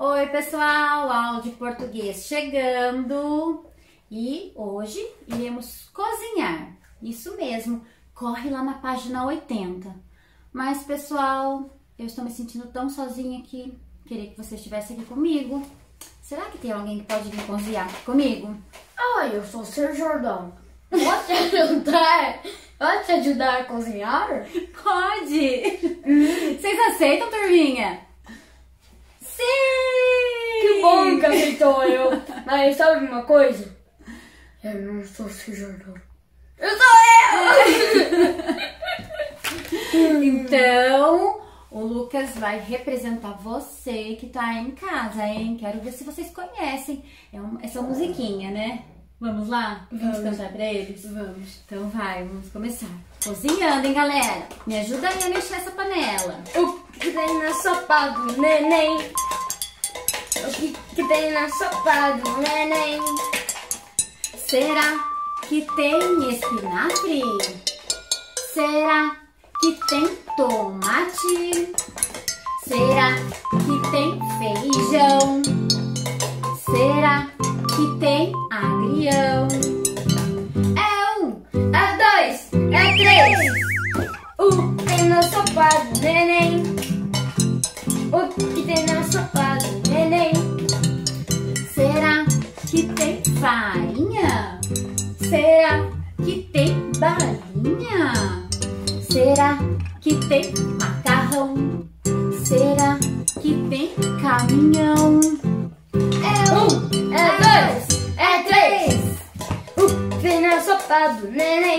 Oi pessoal, aula de português chegando e hoje iremos cozinhar, isso mesmo, corre lá na página 80. Mas pessoal, eu estou me sentindo tão sozinha aqui, queria que você estivesse aqui comigo. Será que tem alguém que pode vir cozinhar comigo? Oi, eu sou o Sr. Jordão. Posso te ajudar? Pode te ajudar a cozinhar? Pode! Vocês aceitam, turminha? Sim! Que bom que aceitou eu. Mas sabe uma coisa? Eu não sou o Sr. Jordão. Eu sou eu! Então, o Lucas vai representar você que tá aí em casa, hein? Quero ver se vocês conhecem essa musiquinha, né? Vamos lá? Vamos cantar pra eles? Vamos. Então vai, vamos começar. Cozinhando, hein, galera? Me ajuda aí a mexer essa panela. O que tem na sopa do neném? O que tem na sopa do neném? Será que tem espinafre? Será que tem tomate? Será que tem feijão? Será que tem agrião? É um, É dois, é três. O que tem na sopa do neném? O que tem na sopa do neném? será que tem farinha? Será que tem balinha? Será que tem macarrão? Será que tem caminhão? É um, É dois, é três. O que tem na sopa do neném?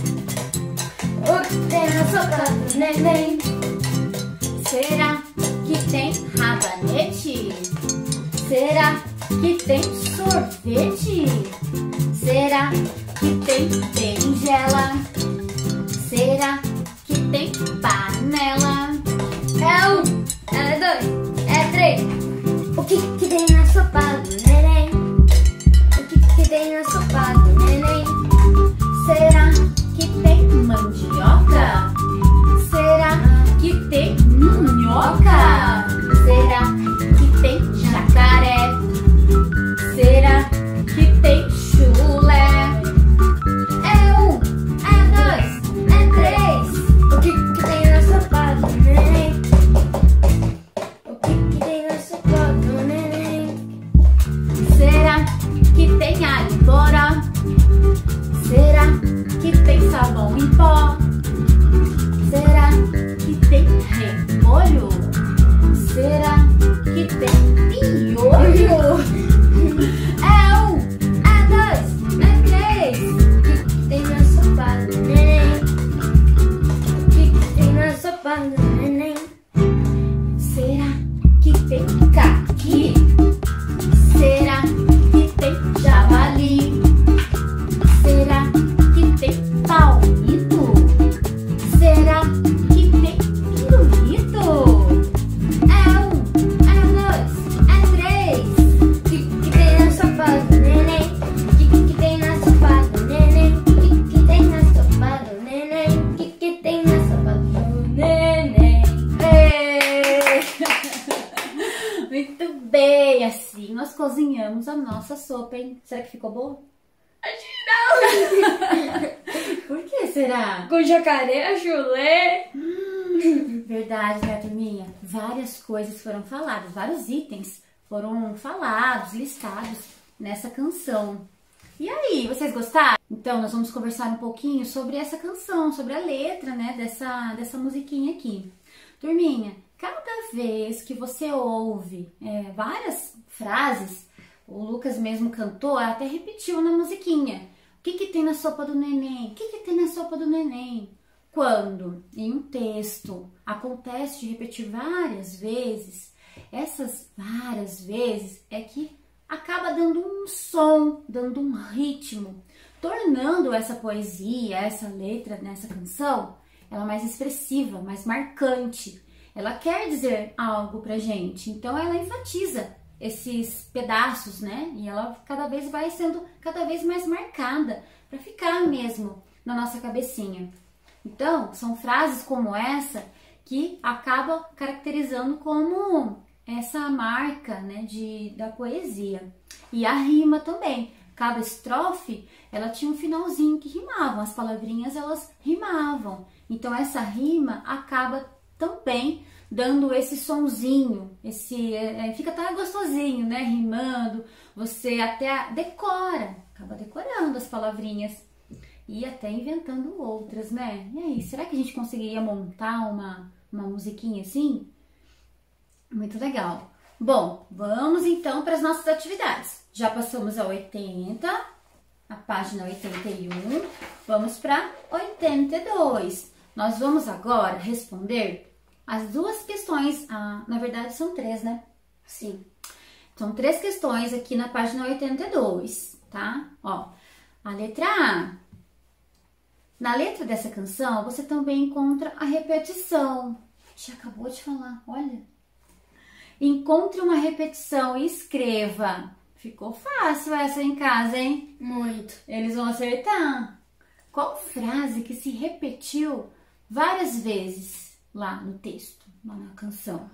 O que tem na sopa do neném? será que tem rabanete? Será que tem sorvete? Será que tem berinjela? Será que tem panela? É um, é dois, é três. O que tem na sopa do neném? O que tem na sopa do neném? Será que tem mandioca? Será que tem minhoca? Será que tem jacaré? Será que tem chulé? É um, é dois, é três. O que tem na sopa do neném? O que tem na sopa do neném? Será que tem alho em poró? Será que tem sabão em pó? Será que tem repolho? Será que tem piolho? É um, é dois, é três. O que tem na sopa do neném? O que tem na sopa do neném? Será que tem caqui? Será que tem javali? Será que tem palmito? Será que tem pirulito? É um, é dois, é três. O que tem na sopa do neném? O que tem na sopa do neném? O que tem na sopa do neném? O que tem na sopa do neném? Ê! Muito bem, assim nós cozinhamos a nossa sopa, hein? Será que ficou boa? Por que será? Com jacaré, chulé. Verdade, né, turminha? Várias coisas foram faladas, vários itens foram falados, listados nessa canção. E aí, vocês gostaram? Então, nós vamos conversar um pouquinho sobre essa canção, sobre a letra, né, dessa musiquinha aqui. Turminha, cada vez que você ouve várias frases, o Lucas mesmo cantou, até repetiu na musiquinha. O que tem na sopa do neném? O que tem na sopa do neném? Quando em um texto acontece de repetir várias vezes, essas várias vezes é que acaba dando um som, dando um ritmo, tornando essa poesia, essa letra nessa canção, ela mais expressiva, mais marcante. Ela quer dizer algo pra gente, então ela enfatiza esses pedaços, né? E ela cada vez vai sendo cada vez mais marcada para ficar mesmo na nossa cabecinha. Então, são frases como essa que acabam caracterizando como essa marca, né, da poesia. E a rima também. Cada estrofe, ela tinha um finalzinho que rimava, as palavrinhas elas rimavam. Então essa rima acaba também dando esse sonzinho, fica até gostosinho, né, rimando, você até decora, acaba decorando as palavrinhas e até inventando outras, né? E aí, será que a gente conseguiria montar uma musiquinha assim? Muito legal. Bom, vamos então para as nossas atividades. Já passamos a 80, a página 81, vamos para 82. Nós vamos agora responder as duas questões, na verdade são 3, né? Sim. São 3 questões aqui na página 82, tá? Ó, a letra A. Na letra dessa canção, você também encontra a repetição. A gente acabou de falar, olha. Encontre uma repetição e escreva. Ficou fácil essa em casa, hein? Muito. Eles vão acertar. Qual frase que se repetiu várias vezes lá no texto, lá na canção?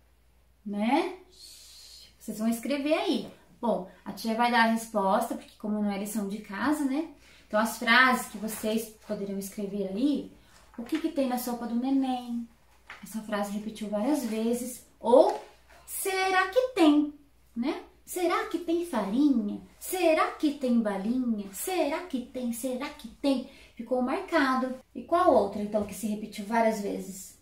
Né? Vocês vão escrever aí. Bom, a tia vai dar a resposta, porque como não é lição de casa, né? Então, as frases que vocês poderiam escrever aí, o que que tem na sopa do neném? Essa frase repetiu várias vezes. Ou, será que tem, né? Será que tem farinha? Será que tem balinha? Será que tem? Será que tem? Ficou marcado. E qual outra, então, que se repetiu várias vezes?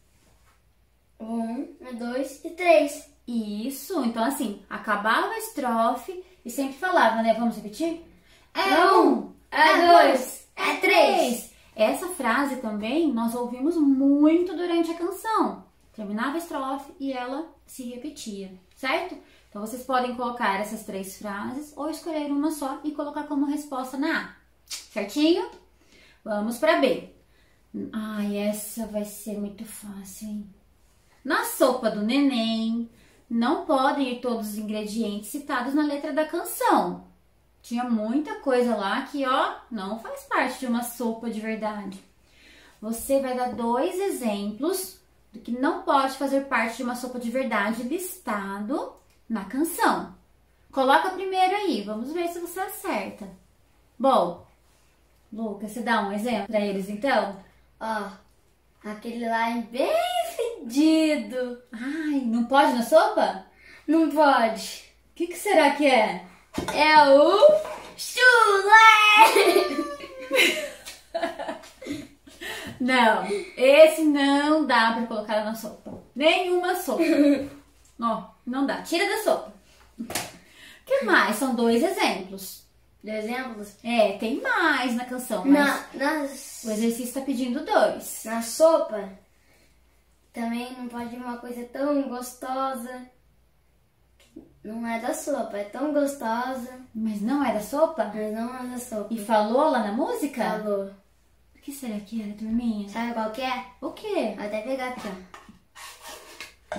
1, 2 e 3. Isso. Então, assim, acabava a estrofe e sempre falava, né? Vamos repetir? É 1, é 2, é 3. Essa frase também nós ouvimos muito durante a canção. Terminava a estrofe e ela se repetia, certo? Então, vocês podem colocar essas 3 frases ou escolher uma só e colocar como resposta na A. Certinho? Vamos para B. Ai, essa vai ser muito fácil, hein? Na sopa do neném, não podem ir todos os ingredientes citados na letra da canção. Tinha muita coisa lá que, ó, não faz parte de uma sopa de verdade. Você vai dar 2 exemplos do que não pode fazer parte de uma sopa de verdade listado na canção. Coloca primeiro aí, vamos ver se você acerta. Bom, Lucas, você dá um exemplo para eles então? Ó, aquele lá é bem fedido. Ai, não pode na sopa? Não pode. O que será que é? É o chulé. Não, esse não dá para colocar na sopa. Nenhuma sopa. Ó, não dá. Tira da sopa. O que mais? São 2 exemplos. 2 exemplos? É, tem mais na canção, mas o exercício está pedindo 2. Na sopa, também não pode ir uma coisa tão gostosa. Não é da sopa, é tão gostosa. Mas não é da sopa? Mas não é da sopa. E falou lá na música? Falou. O que será que era, turminha? Sabe qual que é? O quê? Vou até pegar aqui, ó.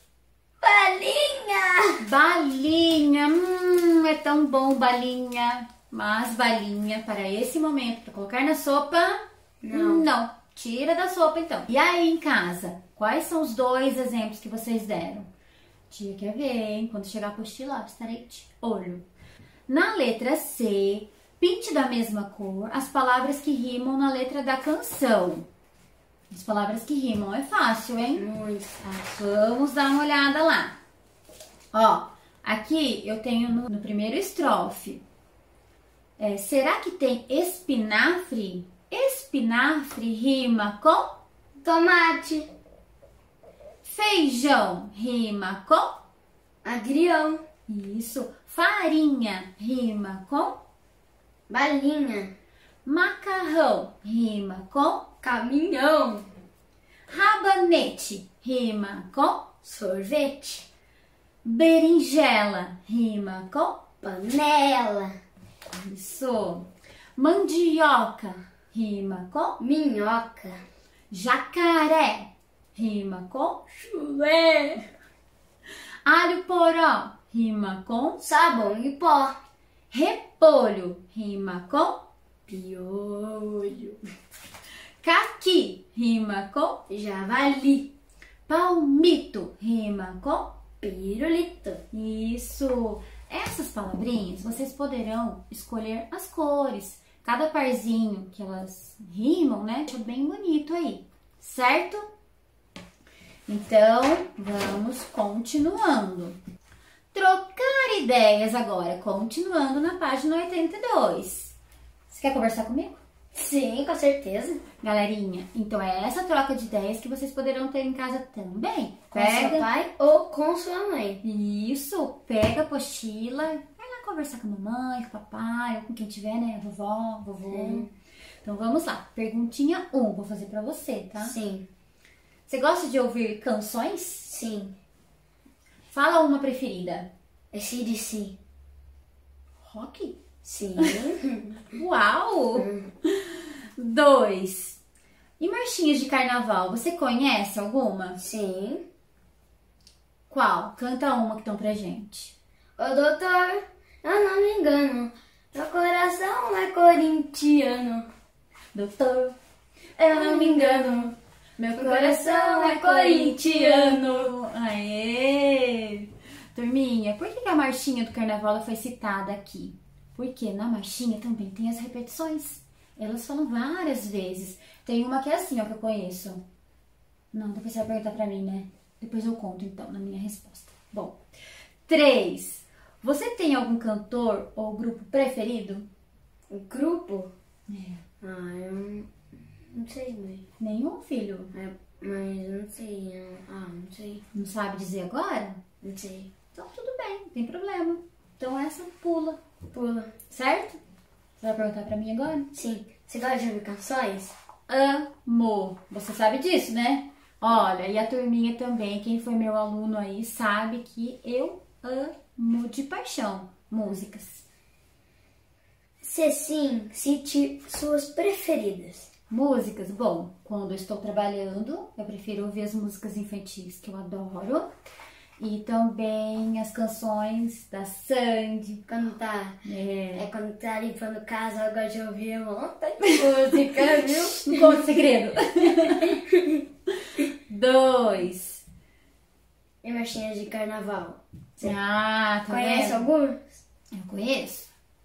Balinha! Balinha! É tão bom balinha. Mas balinha para esse momento, para colocar na sopa, não. Tira da sopa então. E aí em casa, quais são os 2 exemplos que vocês deram? Tia quer ver, hein? Quando chegar a apostila, estarei de olho. Na letra C, pinte da mesma cor as palavras que rimam na letra da canção. As palavras que rimam é fácil, hein? Muito fácil. Vamos dar uma olhada lá. Ó, aqui eu tenho no primeiro estrofe. Será que tem espinafre? Espinafre rima com tomate. Feijão rima com agrião. Isso. Farinha rima com balinha. Macarrão rima com caminhão. Rabanete rima com sorvete. Berinjela rima com panela. Isso. Mandioca rima com minhoca. Jacaré rima com chulé. Alho poró rima com sabão em pó. Repolho rima com piolho. Caqui rima com javali. Palmito rima com Pirulito. Isso! Essas palavrinhas, vocês poderão escolher as cores. Cada parzinho que elas rimam, né? Deixa bem bonito aí, certo? Então, vamos continuando. Trocar ideias agora, continuando na página 82. Você quer conversar comigo? Sim, com certeza. Galerinha, então é essa troca de ideias que vocês poderão ter em casa também. Com seu pai ou com sua mãe. Isso, pega a apostila, vai lá conversar com a mamãe, com o papai, ou com quem tiver, né? Vovó, vovô. Sim. Então vamos lá. Perguntinha 1, vou fazer pra você, tá? Sim. Você gosta de ouvir canções? Sim. Fala uma preferida. AC/DC. Rock? Sim. Uau! 2. E marchinhas de carnaval, você conhece alguma? Sim. Qual? Canta uma então pra gente. Ô doutor, eu não me engano, meu coração é corintiano. Doutor, eu não me engano, meu coração é corintiano. Aê! Turminha, por que a marchinha do carnaval ela foi citada aqui? Porque na marchinha também tem as repetições. Elas falam várias vezes. Tem uma que é assim, ó, que eu conheço. Não, depois você vai perguntar pra mim, né? Depois eu conto, então, na minha resposta. Bom. 3. Você tem algum cantor ou grupo preferido? O grupo? É. Eu não sei, mãe. Nenhum, filho? Mas eu não sei. Não sei. Não sabe dizer agora? Não sei. Então, tudo bem, não tem problema. Então, essa pula. Pula. Certo? Você vai perguntar pra mim agora? Sim. Você gosta de ouvir canções? Amo. Você sabe disso, né? Olha, e a turminha também, quem foi meu aluno aí, sabe que eu amo de paixão músicas. Se sim, cite suas preferidas. Músicas, bom, quando eu estou trabalhando, eu prefiro ouvir as músicas infantis que eu adoro. E também as canções da Sandy. Quando tá, É. quando tá limpando casa, eu gosto de ouvir um monte de música, viu? Não conta segredo. 2. E marchinhas de carnaval. Ah, tá Conhece vendo? alguns? Eu conheço.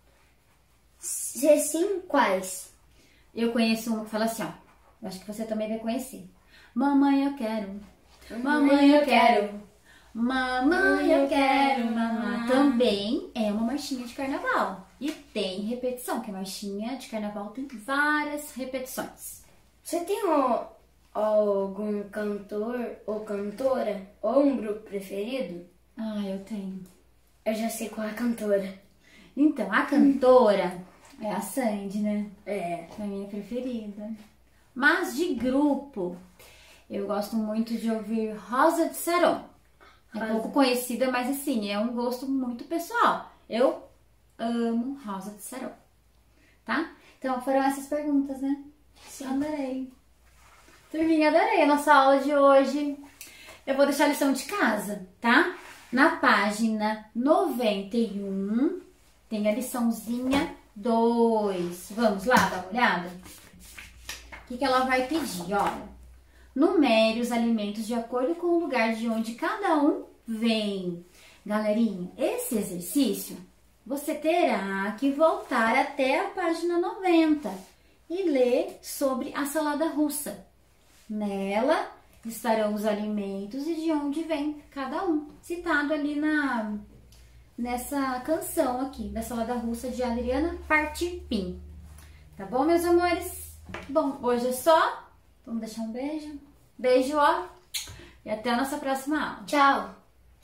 Se sim, quais? Eu conheço uma que fala assim, ó. Eu acho que você também vai conhecer. Mamãe, eu quero. Mamãe, eu quero. Mamãe, eu quero mamar. Também é uma marchinha de carnaval. E tem repetição, que a marchinha de carnaval tem várias repetições. Você tem algum cantor ou cantora ou um grupo preferido? Ah, eu tenho. Eu já sei qual é a cantora. Então, a cantora é a Sandy, né? É. É a minha preferida. Mas de grupo, eu gosto muito de ouvir Rosa de Saron. É pouco conhecida, mas assim, é um gosto muito pessoal. Eu amo Rosa de Saron, tá? Então, foram essas perguntas, né? Sim. Adorei. Turminha, adorei a nossa aula de hoje. Eu vou deixar a lição de casa, tá? Na página 91, tem a liçãozinha 2. Vamos lá dar uma olhada? O que ela vai pedir? Olha. Numere os alimentos de acordo com o lugar de onde cada um vem. Galerinha, esse exercício você terá que voltar até a página 90 e ler sobre a salada russa. Nela estarão os alimentos e de onde vem cada um, citado ali nessa canção aqui da salada russa de Adriana Partipim. Tá bom, meus amores? Bom, hoje é só. Vamos deixar um beijo. Beijo, ó. E até a nossa próxima aula. Tchau.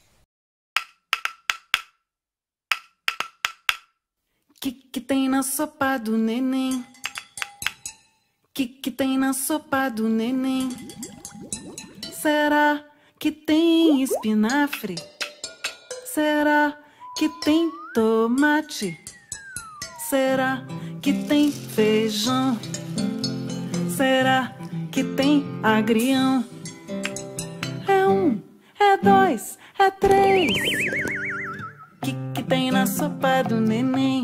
Que tem na sopa do neném? Que tem na sopa do neném? Será que tem espinafre? Será que tem tomate? Será que tem feijão? Será que tem agrião? É 1, é 2, é 3. Que tem na sopa do neném?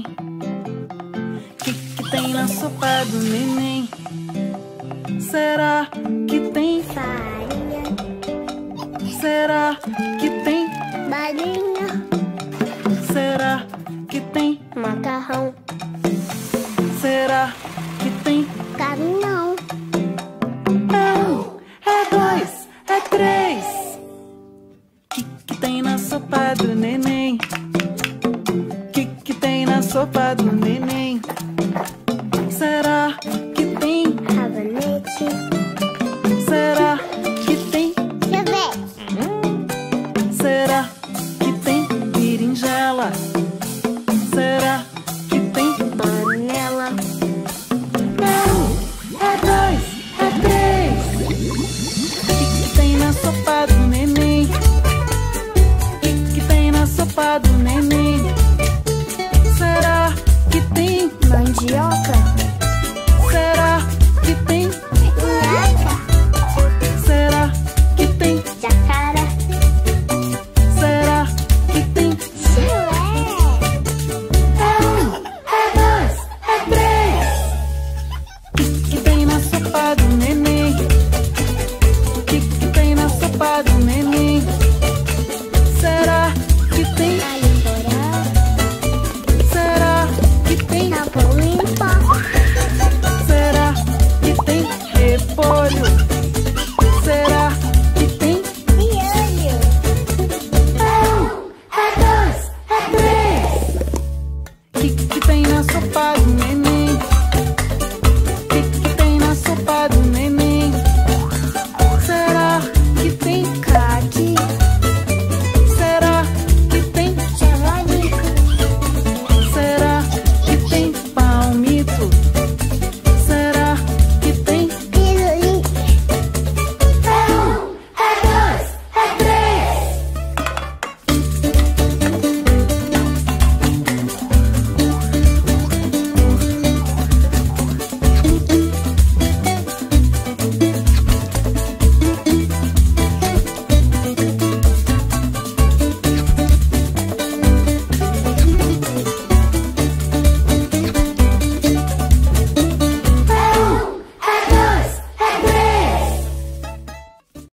Que tem na sopa do neném? Será que tem Farinha. Será que tem farinha. Será que tem? Macarrão. Será que tem? Caminhão. É 1, é 2, é 3. Que tem na sopa do neném? Que tem na sopa do neném? Será que tem? Rabanete. Será que tem? Sorvete. Será que tem berinjela? Será que tem? Panela. É 1, é 2, é 3. Que tem na sopa do neném? Que tem na sopa do neném? Será que tem? Mandioca. Será que tem?